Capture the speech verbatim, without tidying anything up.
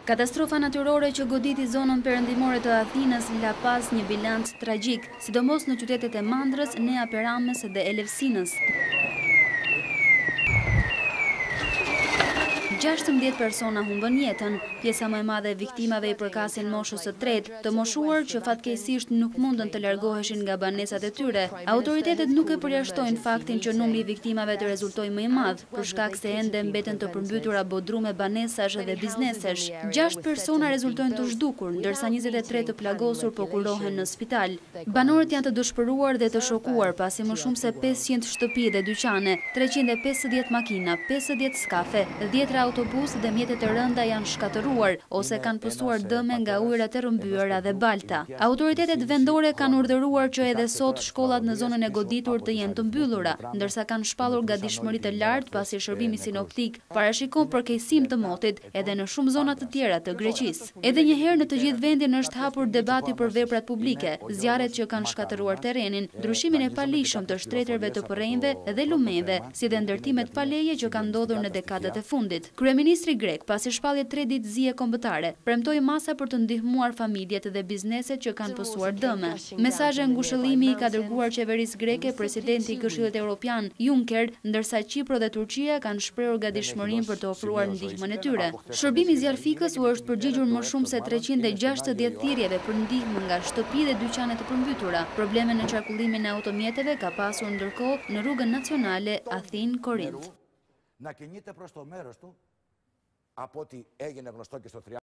Katastrofa natyrore që goditi zonën perëndimore të Athinës la pas një bilanc tragjik, sidomos në qytetet e Mandrës, Nea Perames dhe Elefsinës. gjashtëmbëdhjetë persona humbën jetën, pjesa më e madhe e viktimave i përkasin moshës së tretë, të moshuar që fatkeqësisht nuk mundën të largoheshin nga banesat e tyre. Autoritetet nuk e përjashtojnë faktin që numri i viktimave të rezultojë më i madh, për shkak se ende mbeten të përmbytura bodrume banesash dhe biznesesh. Gjashtë persona rezultojnë të zhdukur, ndërsa njëzet e tre të plagosur po kurohen në spital. Banorët janë të dëshpëruar dhe të shokuar pasi më shumë se pesëqind shtëpi dhe dyqane, treqind e pesëdhjetë makina, pesëdhjetë skafe, dhjetë autobus dhe mjetet e rënda janë shkatëruar ose kanë pësuar dëme nga ujërat e rrëmbyera dhe balta. Autoritetet vendore kanë urdhëruar që edhe sot shkollat në zonën e goditur të jenë të mbyllura, ndërsa kanë shpallur gatishmëri të lartë pasi shërbimi sinoptik parashikon përkeqësim të motit edhe në shumë zona të tjera të Greqisë. Edhe një herë në të gjithë vendin është hapur debati për veprat publike, zjarret që kanë shkatëruar terrenin, ndryshimin e palishëm të shtretërve të përrejnve dhe lumeve, si dhe ndërtimet pa leje që kanë ndodhur në dekadat e fundit. Kryeministri grek, pasi shpallje tre ditë zije kombëtare, premtoi masa për të ndihmuar familjet dhe bizneset që kanë pësuar dëme. Mesazhe ngushëllimi i ka dërguar qeverisë greke presidenti i Këshillit Evropian Juncker, ndërsa Kipro dhe Turqia kanë shprehur gatishmërinë për të ofruar ndihmën e tyre. Shërbimi zjarfikës u është përgjigjur më shumë se treqind e gjashtëdhjetë thirrjeve për ndihmë nga shtëpi dhe dyqane të përmbytura. Probleme në qarkullimin e automjeteve ka pasur ndërkohë në rrugën nacionale Athinë-Korinth. Να κινείται προς το μέρος του από ό,τι έγινε γνωστό και στο